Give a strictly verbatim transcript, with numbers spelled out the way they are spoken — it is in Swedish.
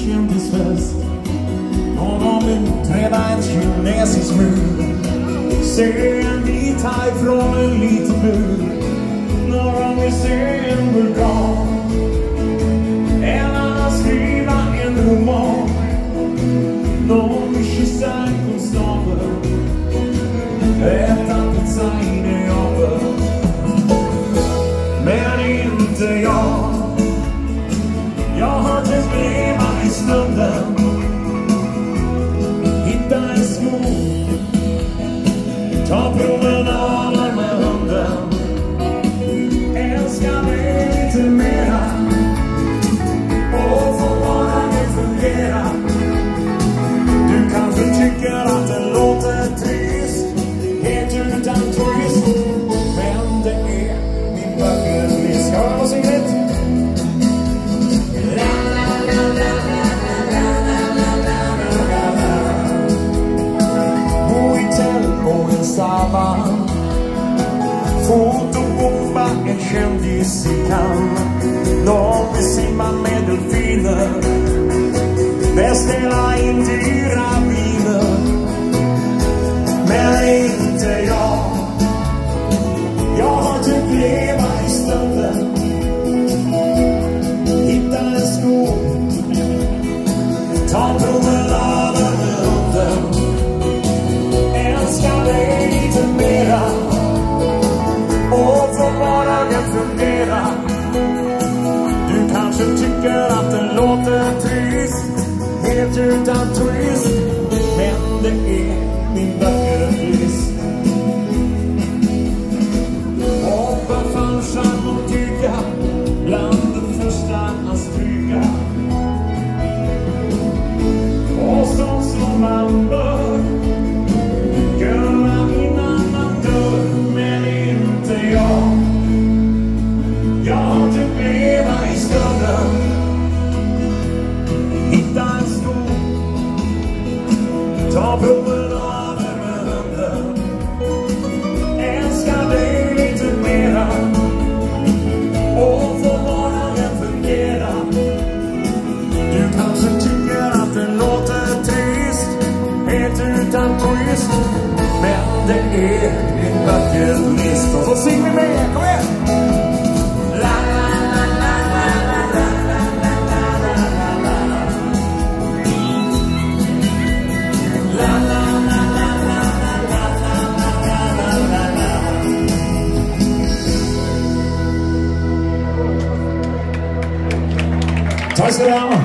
kändisfest. Någon vill träda en kinesisk mur. Se en bit härifrån en liten bur. Någon vill se en vulkan. En annan skriva en roman. Någon vill kyssa en konstapel. Äta pizza i Neapel. Men inte jag. Jag har tänkt leva i stunden. Hitta en skog. Ta promenader med hunden. Älska dig lite mera. Och få vardagen fungera. Du kanske tycker att det låter trist. Helt utan twist. Men det är min bucket list. Ska jag se det? Fotobomba en kändis i kan. Någon vill simma med delfiner. Beställa in dyra viner. Men inte jag. Jag har typ leva i stunden. Hitta en skog. Ta promenader med hunden. Älska dig lite mera. Och få vardagen fungera. Du kanske tycker att det låter trist. Helt utan twist. Men det är min bucket list. Hoppa fallskärm och dyka. Bland det första att stryka. Och så som man bör göra innan man dör. Men inte jag. Jag har typ leva i stunden. Hitta en skog. Ta promenader med hunden. Älska dig lite mera. Och få vardagen fungera. Du kanske tycker att det låter trist. Helt utan twist. Men det är din bucket list. Och så synger vi med, kom igen! La la la la la la la la la la la la. La la la la la la la la la la. Tack ska du ha!